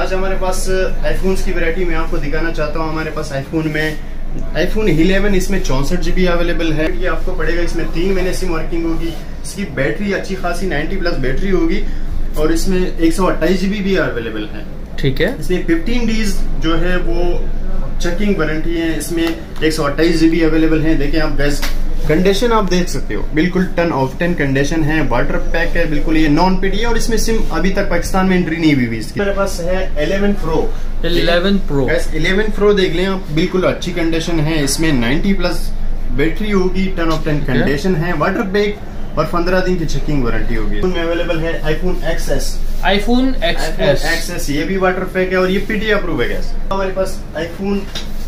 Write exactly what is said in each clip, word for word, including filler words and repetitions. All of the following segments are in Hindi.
आज हमारे पास आईफोन्स की वैरायटी में आपको दिखाना चाहता हूँ। हमारे पास आईफोन में आईफोन इलेवन इसमें चौसठ जीबी अवेलेबल है। ये आपको पड़ेगा, इसमें तीन महीने सिम वर्किंग होगी। इसकी बैटरी अच्छी खासी नब्बे प्लस बैटरी होगी और इसमें एक सौ अट्ठाईस जीबी भी अवेलेबल है। ठीक है, इसमें फिफ्टीन डेज जो है वो चेकिंग वारंटी है। इसमें एक सौ अट्ठाईस जीबी अवेलेबल है। देखिए आप गैस कंडीशन आप देख सकते हो, बिल्कुल टेन ऑफ टेन कंडीशन है। वाटर पैक है बिल्कुल, ये नॉन पीडी है और इसमें सिम अभी तक पाकिस्तान में एंट्री नहीं हुई भी इसकी। मेरे पास है eleven pro. Eleven pro eleven pro देख लें आप, बिल्कुल अच्छी कंडीशन है। इसमें नब्बे प्लस बैटरी होगी, टेन ऑफ टेन कंडीशन है, वाटर पैक और पंद्रह दिन की चेकिंग वारंटी होगी। में अवेलेबल है iPhone XS. IPhone XS XS ये भी वाटर पैक है और ये पीडी अप्रूव है। हमारे पास iPhone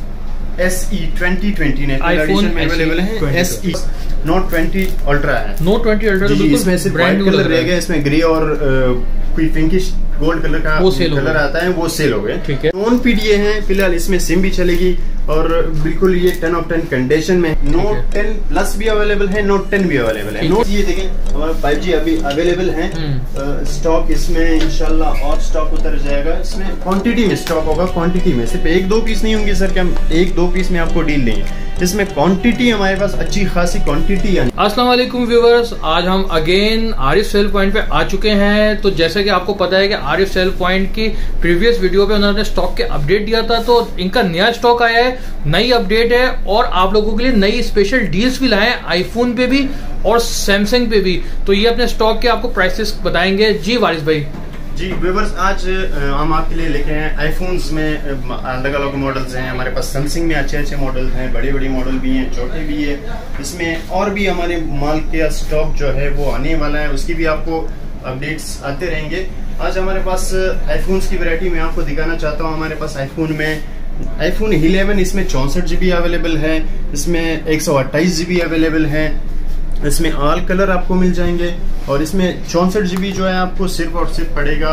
S E twenty twenty iPhone में अवेलेबल है। S E note twenty ultra है। नोट ट्वेंटी अल्ट्रा इसमें सिर्फ व्हाइट कलर रहेगा, इसमें ग्रे और कोई पिंकिश गोल्ड कलर का कलर आता है, वो सेल हो गए। ठीक है, नॉन पीडीए है फिलहाल, इसमें सिम भी चलेगी और बिल्कुल ये टेन ऑफ टेन कंडीशन में। नोट टेन प्लस भी अवेलेबल है, नोट टेन भी अवेलेबल है। नोट ये देखें हमारा फाइव जी अभी अवेलेबल है। स्टॉक इसमें इंशाल्लाह और स्टॉक उतर जाएगा। इसमें क्वांटिटी में स्टॉक होगा, क्वांटिटी में सिर्फ एक दो पीस नहीं होंगे सर, क्या हम एक दो पीस में आपको डील देंगे। इसमें क्वांटिटी हमारे पास अच्छी खासी क्वांटिटी है। अस्सलाम वालेकुम व्यूअर्स, आज हम अगेन आरिफ सेल पॉइंट पे आ चुके हैं। तो जैसे कि आपको पता है कि आरिफ सेल पॉइंट की प्रीवियस वीडियो पे उन्होंने स्टॉक के अपडेट दिया था, तो इनका नया स्टॉक आया है, नई अपडेट है और आप लोगों के लिए नई स्पेशल डील्स भी लाए हैं आईफोन पे भी और सैमसंग पे भी। तो ये अपने स्टॉक के आपको प्राइसेस बताएंगे। जी वारिस भाई। जी व्यूअर्स, आज हम आपके लिए लेके हैं आईफोन्स में अलग अलग मॉडल्स हैं। हमारे पास सैमसंग में अच्छे अच्छे मॉडल्स हैं, बड़ी बड़ी मॉडल भी हैं, छोटे भी है। इसमें और भी हमारे माल का स्टॉक जो है वो आने वाला है, उसकी भी आपको अपडेट्स आते रहेंगे। आज हमारे पास आईफोन्स की वैरायटी में आपको दिखाना चाहता हूँ। हमारे पास आईफोन में आईफोन इलेवन इसमें चौसठ जीबी अवेलेबल है। इसमें एक सौ अट्ठाईस जीबी अवेलेबल है। इसमें ऑल कलर आपको मिल जाएंगे और इसमें चौसठ जीबी जो है आपको सिर्फ और सिर्फ पड़ेगा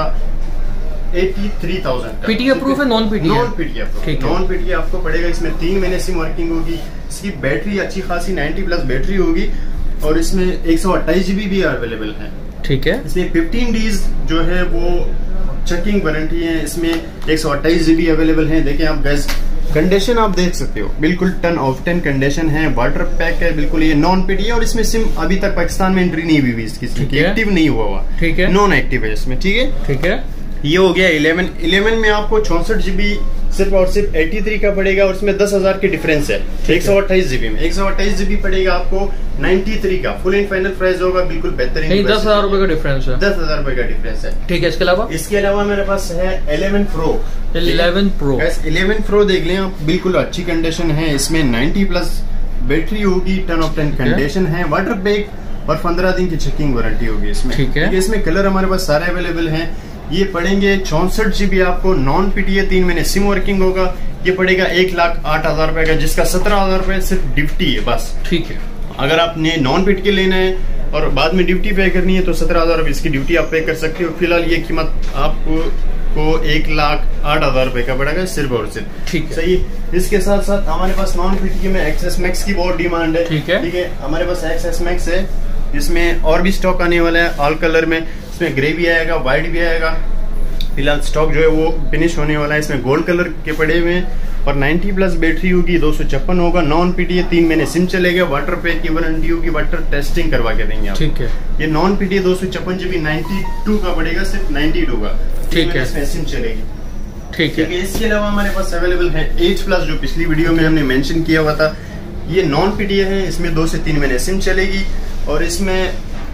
eighty three thousand. PT approve है, non PT? Non PT approve, non PT आपको पड़ेगा। इसमें तीन महीने सिम वर्किंग होगी। इसकी बैटरी अच्छी खासी नब्बे प्लस बैटरी होगी और इसमें एक सौ अट्ठाईस जीबी भी अवेलेबल है। ठीक है, इसमें फिफ्टीन डेज जो है वो चेकिंग वारंटी है। इसमें एक सौ अट्ठाईस जीबी अवेलेबल है। देखिए आप गैस कंडीशन आप देख सकते हो, बिल्कुल टेन ऑफ टेन कंडीशन है। वाटर पैक है बिल्कुल, ये नॉन पीडी है और इसमें सिम अभी तक पाकिस्तान में एंट्री नहीं हुई भी इसकी, एक्टिव नहीं हुआ हुआ। ठीक है, नॉन एक्टिव है इसमें। ठीक है, ठीक है, ये हो गया इलेवन। इलेवन में आपको चौसठ जीबी सिर्फ और सिर्फ तिरासी का पड़ेगा और इसमें दस हजार की डिफरेंस है। एक सौ अट्ठाईस जीबी में एक सौ अट्ठाईस जीबी पड़ेगा आपको तिरानवे का। फुल एंड फाइनल प्राइस होगा, बिल्कुल बेहतरीन। दस हजार रूपए का डिफरेंस है, दस हजार रूपए का डिफरेंस है। ठीक है, इसके अलावा इसके अलावा मेरे पास है eleven pro. Eleven pro eleven pro देख लें आप, बिल्कुल अच्छी कंडीशन है। इसमें नब्बे प्लस बैटरी होगी, टेन ऑफ टेन कंडीशन है, वाटर पैक और पंद्रह दिन की चेकिंग वारंटी होगी इसमें। ठीक है, इसमें कलर हमारे पास सारे अवेलेबल हैं। ये पड़ेंगे चौसठ जीबी आपको, नॉन पीटीए, तीन महीने सिम वर्किंग होगा। ये पड़ेगा एक लाख आठ हजार रुपए का, जिसका सत्रह हजार रुपए सिर्फ ड्यूटी है बस। ठीक है, अगर आपने नॉन पीटीए लेना है और बाद में ड्यूटी पे करनी है तो सत्रह हजार रुपए इसकी ड्यूटी आप पे कर सकते हो। फिलहाल ये कीमत आपको को एक लाख आठ हजार रुपए का पड़ेगा सिर्फ और सिर्फ। ठीक है, सही। इसके साथ साथ हमारे पास नॉन पीटीए में एक्सएस मैक्स की बहुत डिमांड है। ठीक है, ठीक है, हमारे पास एक्सएस मैक्स है। इसमें और भी स्टॉक आने वाला है ऑल कलर में। इसमें ग्रे भी आएगा, व्हाइट भी आएगा। फिलहाल स्टॉक जो है वो फिनिश होने वाला है। इसमें गोल्ड कलर के पड़े हुए हैं और नब्बे प्लस बैटरी होगी, दो सौ छप्पन होगा, नॉन पीटीए, तीन महीने सिम चलेगा, वाटर पैक की वारंटी होगी, वाटर टेस्टिंग करवा के देंगे आप। ठीक है, ये नॉन पीटीए दो सौ छप्पन जीबी नाइन्टी टू का पड़ेगा, सिर्फ नाइन्टी टू का। ठीक है, इसमें सिम चलेगी। ठीक है, इसके अलावा हमारे पास अवेलेबल है एज प्लस, जो पिछली वीडियो में हमने मेंशन किया हुआ था। ये नॉन पीटीए है, इसमें दो से तीन महीने सिम चलेगी और इसमें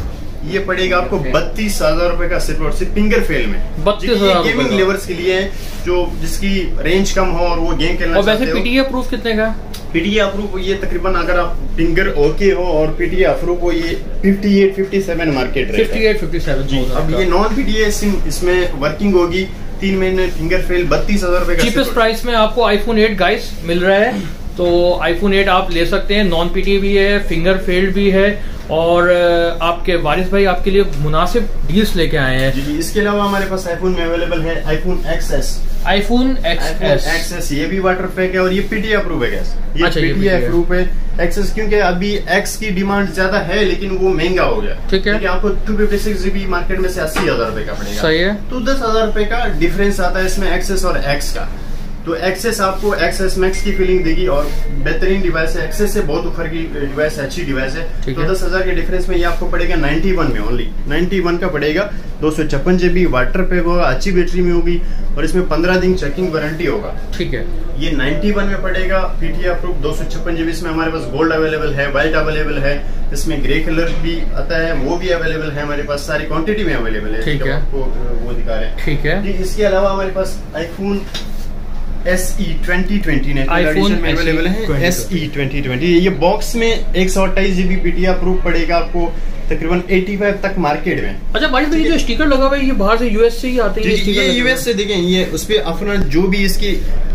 ये पड़ेगा आपको बत्तीस हजार रूपए का सिर्फ और सिर्फ फिंगर फेल में। बत्तीस हजार गेमिंग लेवर्स के लिए है, जो जिसकी रेंज कम हो और वो गेम खेलना और वैसे पीटीए अप्रूव कितने का? पीटीए अप्रूव ये तकरीबन अगर आप फिंगर ओके हो और पीटीए अप्रूव हो ये अट्ठावन सत्तावन मार्केट रेट है। अट्ठावन सत्तावन। अब ये नॉन पीटीए सिम इसमें वर्किंग होगी, तीन महीने फिंगर फेल, बत्तीस हजार रूपए का चीपेस्ट प्राइस में आपको आईफोन एट गाइस मिल रहा है तो आईफोन एट आप ले सकते हैं। नॉन पीटी भी है, फिंगर फेल्ड भी है, और आपके वारिस भाई आपके लिए मुनासिब डील्स लेके आए हैं। जी जी। इसके अलावा हमारे पास आईफोन में अवेलेबल है iPhone XS. IPhone XS XS ये भी वाटर पैक है और ये पीटीआई अप्रूव है। ये अच्छा, पीटीआई अप्रूव है एक्सएस, क्योंकि अभी एक्स की डिमांड ज्यादा है लेकिन वो महंगा हो गया। ठीक है, आपको two fifty six GB market में से अस्सी हजार रुपए का पड़ेगा। सही है। तो दस हजार रुपए का डिफरेंस आता है इसमें एक्सएस और एक्स का। तो एक्सेस आपको एक्सेस मैक्स की फीलिंग देगी और बेहतरीन डिवाइस है। एक्सेस से बहुत ऊपर की डिवाइस है, अच्छी डिवाइस है। तो दस हजार के डिफरेंस में ये आपको पड़ेगा नाइन्टी वन में, ओनली नाइन्टी वन का पड़ेगा। दो सौ छप्पन जीबी वाटर पैक होगा, अच्छी बैटरी में होगी और इसमें पंद्रह दिन चेकिंग वारंटी होगा। ठीक है, ये नाइन्टी वन में पड़ेगा, पीटीआई अप्रूव, दो सौ छप्पन जीबी। इसमें हमारे पास गोल्ड अवेलेबल है, व्हाइट अवेलेबल है, इसमें ग्रे कलर भी आता है, वो भी अवेलेबल है हमारे पास, सारी क्वांटिटी में अवेलेबल है। ठीक है, आपको वो दिखा रहे हैं। ठीक है। इसके अलावा हमारे पास iPhone S E twenty twenty edition में अवेलेबल है। एस ई ट्वेंटी ट्वेंटी ये बॉक्स में एक सौ अट्ठाईस जीबी पीटीआई अप्रूव पड़ेगा आपको तकरीबन पचासी तक मार्केट में। अच्छा भाई भाई जो स्टिकर लगा हुआ है ये बाहर से यूएस से ही आते हैं? ये यूएस से, देखें ये उस पे अपना जो भी इसकी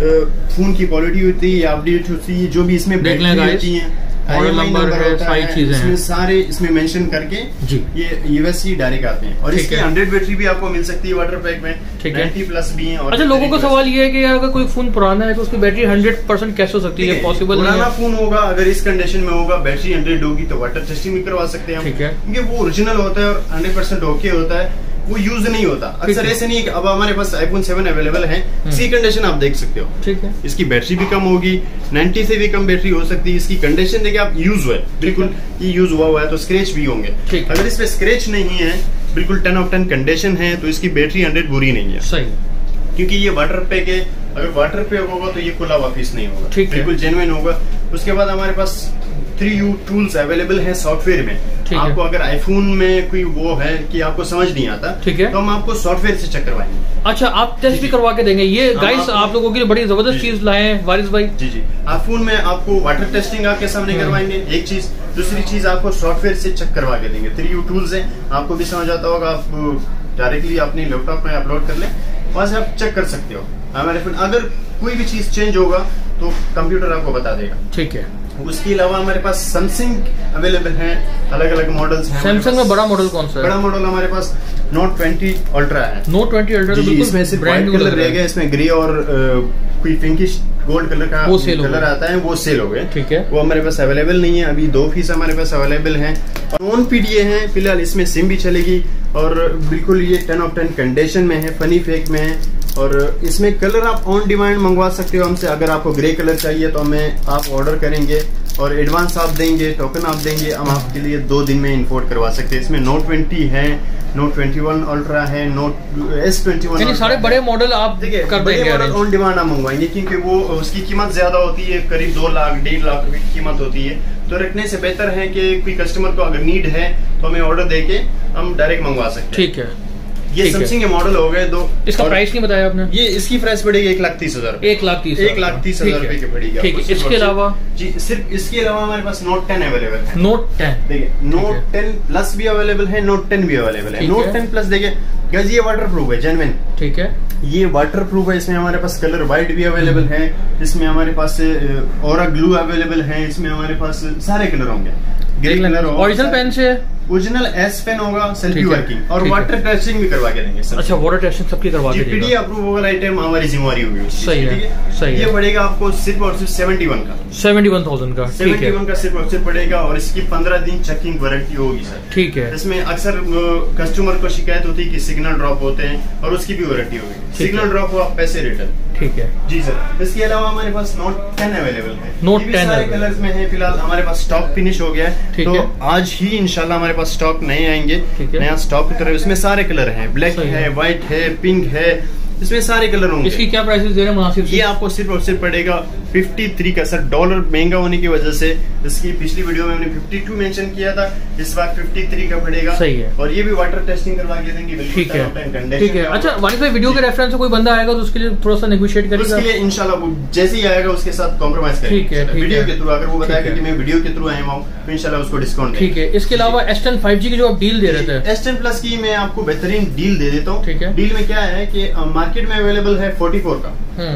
फोन की क्वालिटी होती है या अपडेट होती है, जो भी इसमें बैटरी होती है, मॉडल नंबर है, सारी चीजें इसमें सारे इसमें मेंशन करके जी ये यूएससी डायरेक्ट आते हैं। और इसकी हंड्रेड बैटरी भी आपको मिल सकती है वाटर पैक में। ठीक है, नाइन्टी प्लस भी है। अच्छा, लोगों का सवाल ये है कि अगर कोई फोन पुराना है तो उसकी बैटरी हंड्रेड परसेंट कैसे हो सकती है? पॉसिबल नहीं है। पुराना फोन होगा, अगर इस कंडीशन में होगा, बैटरी हंड्रेड होगी तो वाटर टेस्टिंग भी करवा सकते हैं हम। ठीक है, क्योंकि वो ओरिजिनल होता है और हंड्रेड परसेंट ओके होता है, वो यूज नहीं होता। अक्सर ऐसे नहीं। अब हमारे पास आईफोन सेवन अवेलेबल है, इसी कंडीशन आप देख सकते हो। ठीक है, इसकी बैटरी भी कम होगी, नब्बे से भी कम बैटरी हो सकती है। इसकी कंडीशन देखिए आप, यूज हुआ है बिल्कुल, ये यूज हुआ हुआ है तो स्क्रैच भी होंगे। अगर इस पे स्क्रैच नहीं है, बिल्कुल टेन ऑफ टेन कंडीशन है, तो इसकी बैटरी हंड्रेड बुरी नहीं है। सही, क्योंकि ये वाटर पैक है। अगर वाटर पैक होगा तो ये खुला वापिस नहीं होगा, ठीक है, बिल्कुल जेन्युइन होगा। उसके बाद हमारे पास थ्री यू टूल्स अवेलेबल है सॉफ्टवेयर में। आपको अगर आईफोन में कोई वो है कि आपको समझ नहीं आता, ठीक है, तो हम आपको सॉफ्टवेयर से चेक करवाएंगे। अच्छा, आप टेस्ट भी करवा के देंगे? ये गाइस आप लोगों के लिए बड़ी जबरदस्त चीज लाए हैं वारिस भाई। जी जी, आईफोन में आपको वाटर टेस्टिंग आपके सामने करवाएंगे, एक चीज। दूसरी चीज आपको सॉफ्टवेयर से चेक करवा के देंगे। थ्री यू टूल्स है, आपको भी समझ आता होगा, आप डायरेक्टली अपने लैपटॉप में अपलोड कर ले, वहां से आप चेक कर सकते हो हमारे फोन। अगर कोई भी चीज चेंज होगा तो कंप्यूटर आपको बता देगा। ठीक है। उसके अलावा हमारे पास सैमसंग अवेलेबल है, अलग अलग मॉडल्स हैं। सैमसंग में बड़ा मॉडल कौन सा है? बड़ा मॉडल हमारे पास नोट ट्वेंटी अल्ट्रा है। नोट ट्वेंटी अल्ट्रा इसमें सिर्फ ब्रांड कलर रह गया, इसमें ग्रे और कोई पिंकिश गोल्ड कलर का वो कलर आता है, वो सेल हो गए। ठीक है, वो हमारे पास अवेलेबल नहीं है अभी। दो पीस हमारे पास अवेलेबल हैं और नॉन पीडीए हैं फिलहाल। इसमें सिम भी चलेगी और बिल्कुल ये टेन ऑफ टेन कंडीशन में है, फनी फेक में है। और इसमें कलर आप ऑन डिमांड मंगवा सकते हो हमसे। अगर आपको ग्रे कलर चाहिए तो हमें आप ऑर्डर करेंगे और एडवांस आप देंगे, टोकन आप देंगे, हम आपके लिए दो दिन में इंपोर्ट करवा सकते हैं। इसमें नोट ट्वेंटी है, नोट ट्वेंटी वन अल्ट्रा है, नोट एस ट्वेंटी वन, सारे बड़े मॉडल आप कर देंगे ऑन डिमांड आप मंगवाएंगे। क्योंकि वो उसकी कीमत ज्यादा होती है, करीब दो लाख डेढ़ लाख रुपए की कीमत होती है। तो रखने से बेहतर है कि कोई कस्टमर को अगर नीड है तो हमें ऑर्डर देके हम डायरेक्ट मंगवा सकते हैं। ठीक है, ये सैमसंग के मॉडल हो गए दो। इसका प्राइस नहीं बताया आपने? ये इसकी प्राइस पड़ेगी एक लाख तीस हजार एक लाख तीस एक लाख तीस हजार रुपए की पड़ेगी। ठीक है, इसके अलावा जी सिर्फ इसके अलावा हमारे पास नोट टेन अवेलेबल है। नोट टेन देखिए, नोट टेन प्लस भी अवेलेबल है, नोट टेन भी अवेलेबल है। नोट टेन प्लस देखिए गाइस ये वाटर प्रूफ है, जेन्युइन। ठीक है, ये वाटर प्रूफ है। इसमें हमारे पास कलर व्हाइट भी अवेलेबल है, इसमें हमारे पास ऑरा ग्लू अवेलेबल है, इसमें हमारे पास सारे कलर होंगे। ग्रे कलर ओरिजिनल पेन से, ओरिजिनल एस पेन होगा, सेल्फी वर्किंग और वाटर टेस्टिंग भी करवा के देंगे। अच्छा, वाटर टेस्टिंग सबकी करवा के देंगे। पीडीए अप्रूव होगा, आइटम हमारी जिम्मेवारी होगी। सही है, सही है। ये पड़ेगा आपको सिर्फ और सिर्फ सेवेंटी वन का सेवेंटी वन थाउजेंड का सेवेंटी वन का सिर्फ और सिर्फ पड़ेगा और इसकी पंद्रह दिन चेकिंग वारंटी होगी सर। ठीक है। इसमें अक्सर कस्टमर को शिकायत होती है कि सिग्नल ड्रॉप होते हैं और उसकी भी वारंटी होगी। सिग्नल ड्रॉप हुआ पैसे रिटर्न। ठीक है जी सर। इसके अलावा हमारे पास नोट टेन अवेलेबल है। नोट टेन सारे कलर्स में है। फिलहाल हमारे पास स्टॉक फिनिश हो गया है, तो आज ही इंशाल्लाह हमारे पास स्टॉक नए आएंगे। नया स्टॉक की तरफ इसमें सारे कलर हैं, ब्लैक है, व्हाइट है, पिंक है, इसमें सारे कलर होंगे। इसकी क्या प्राइसेस दे रहे हैं मुनासिब? ये आपको सिर्फ और सिर्फ पड़ेगा तिरेपन का सर। डॉलर महंगा होने की वजह से इसकी पिछली वीडियो में हमने बावन मेंशन किया था, इस बार तिरेपन का पड़ेगा। सही है। और ये भी वाटर टेस्टिंग करवा के देंगे। ठीक है, ठीक है। अच्छा वारिस भाई, वीडियो के रेफरेंस से कोई बंदा आएगा तो उसके लिए थोड़ा सा नेगोशिएट करेगा? उसके लिए इंशाल्लाह वो जैसे ही आएगा उसके साथ कॉम्प्रोमाइज करेंगे। ठीक है, वीडियो के थ्रू अगर वो बताएगा कि मैं वीडियो के थ्रू आया हूँ तो इंशाल्लाह उसको डिस्काउंट। ठीक है। इसके अलावा एस टेन फाइव जी की जो आप डील दे रहे थे, एस टेन प्लस की मैं आपको बेहतरीन डील दे देता हूँ। ठीक है। डील में क्या है कि मार्केट में अवेलेबल है फोर्टी फोर का,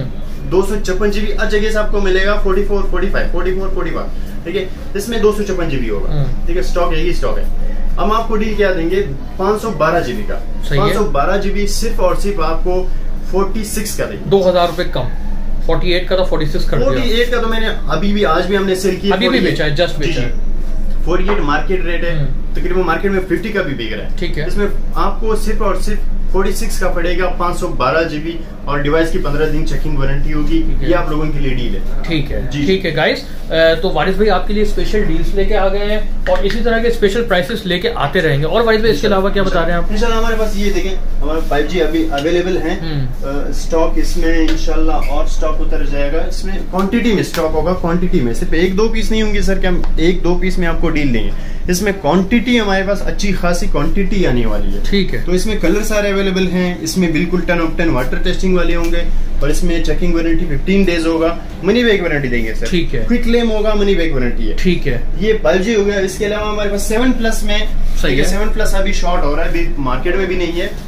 दो सौ छप्पन जीबी हर जगह से आपको मिलेगा forty four forty five forty four forty five, ठीक है। इसमें दो सौ छप्पन जीबी होगा, ठीक है। स्टॉक यही स्टॉक है। हम आपको डील क्या देंगे, पाँच सौ बारह जीबी का, पाँच सौ बारह जीबी सिर्फ और सिर्फ आपको छियालीस का देंगे, दो हजार रुपए कम। अड़तालीस का तो छियालीस कर दिया। अड़तालीस का तो मैंने अभी भी आज भी हमने सेल किया, अभी भी बेचा है, जस्ट बेचा है। अड़तालीस मार्केट रेट है, तकरीबन मार्केट में पचास का भी बिक रहा है, ठीक है। इसमें आपको सिर्फ और सिर्फ छियालीस का पड़ेगा, पाँच सौ बारह जीबी और डिवाइस की पंद्रह दिन चेकिंग वारंटी होगी। ये आप लोगों के लिए डील है, ठीक है। ठीक है गाइस, तो वारिस भाई आपके लिए स्पेशल डील्स लेके आ गए हैं और इसी तरह के स्पेशल प्राइसेस लेके आते रहेंगे। और वारिस भाई इसके अलावा क्या बता रहे हैं आप? इंशाल्लाह हमारे पास ये देखें, हमारा फाइव जी अभी अवेलेबल है, स्टॉक इसमें इंशाल्लाह और स्टॉक उतर जाएगा। इसमें क्वांटिटी में स्टॉक होगा, क्वांटिटी में सिर्फ एक दो पीस नहीं होंगे सर, क्या हम एक दो पीस में आपको डील देंगे। इसमें क्वांटिटी हमारे पास अच्छी खासी क्वांटिटी आने वाली है, ठीक है। तो इसमें कलर सारे अवेलेबल हैं, इसमें बिल्कुल ten of ten water testing वाले होंगे और इसमें चेकिंग वारंटी फिफ्टीन डेज होगा, मनी बैक वारंटी देंगे सर, ठीक है। क्विक क्लेम होगा, मनी बैक वारंटी है, ठीक है। ये फाइव जी हो गया। इसके अलावा हमारे पास सेवन प्लस में, सही है, सेवन प्लस अभी शॉर्ट हो रहा है, अभी मार्केट में भी नहीं है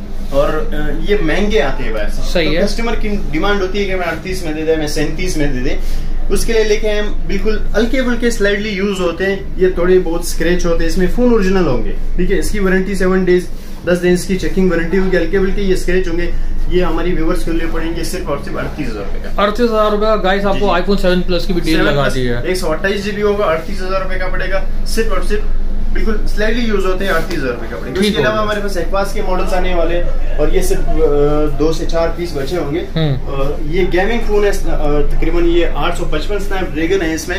और ये महंगे आते हैं वैसे, सही तो है। कस्टमर की डिमांड होती है कि मैं अड़तीस में दे दे, मैं सैंतीस में दे दे, उसके लिए लेके हम बिल्कुल हल्के फुल्के स्लाइडली यूज होते हैं। ये थोड़े बहुत स्क्रैच होते हैं, इसमें फुल ओरिजिनल होंगे, ठीक है। इसकी वारंटी सेवन डेज दस दिन की चेकिंग वारंटी होगी। हल्के फुल्के ये स्क्रैच होंगे, ये हमारी व्यूअर्स के लिए पड़ेंगे सिर्फ और सिर्फ अड़तीस हजार रुपए का। अड़तीस हजार रुपए गाइस, आपको आईफोन सेवन प्लस की भी डील लगा दी है। एक सौ अट्ठाईस जीबी होगा, अड़तीस हजार रुपए का पड़ेगा, सिर्फ और सिर्फ बिल्कुल स्लाइडली यूज होते हैं, अड़तीस हजार रुपए का पड़ेगा। इसके अलावा हमारे पास एक्वास के मॉडल्स आने वाले और ये सिर्फ दो से चार पीस बचे होंगे। ये गेमिंग फोन है, तकरीबन ये आठ सौ पचपन स्नैपड्रैगन है इसमें।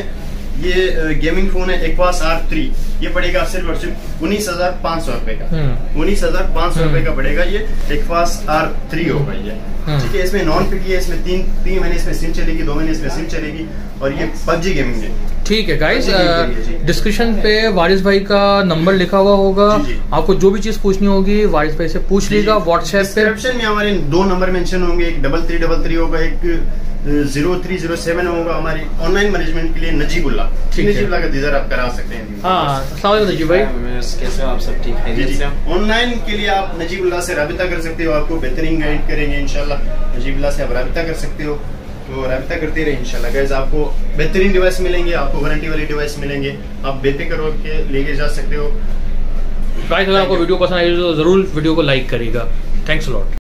ये गेमिंग फोन है एक्वास आर थ्री, ये पड़ेगा सिर्फ और सिर्फ उन्नीस हजार पाँच सौ रुपए का, उन्नीस हजार पाँच सौ रुपए का पड़ेगा। ये एक्वास आर थ्री होगा ये, ठीक है। इसमें नॉन पिटी है, इसमें तीन तीन महीने इसमें सिम चलेगी, दो महीने इसमें सिम चलेगी और ये पबजी गेमिंग है, ठीक है। गाइस डिस्क्रिप्शन पे वारिस भाई का नंबर लिखा हुआ होगा, आपको जो भी चीज पूछनी होगी वारिस भाई से पूछ लीजिएगा व्हाट्सएप पे। डिस्क्रिप्शन में हमारे दो नंबर मेंशन होंगे, एक डबल थ्री डबल थ्री होगा, एक जीरो थ्री जीरो सेवन होगा हमारी ऑनलाइन मैनेजमेंट के लिए नजीबुल्ला, नजीबुल्ला का दीदार आप करा सकते हैं। हाँ, अस्सलाम वालेकुम नजीब भाई, कैसे हो आप? सब ठीक है? ऑनलाइन के लिए आप नजीबुल्ला से राबिता कर सकते हो, आपको बेहतरीन गाइड करेंगे इंशाल्लाह। नजीबुल्ला से आप राबिता कर सकते हो, तो राबिता करते रहे इंशाल्लाह। गाइस आपको बेहतरीन डिवाइस मिलेंगे, आपको वारंटी वाली डिवाइस मिलेंगे, आप बेफिक्र होकर लेके जा सकते हो। गाइस अगर आपको वीडियो पसंद आई तो जरूर वीडियो को लाइक करिएगा। Thanks a lot.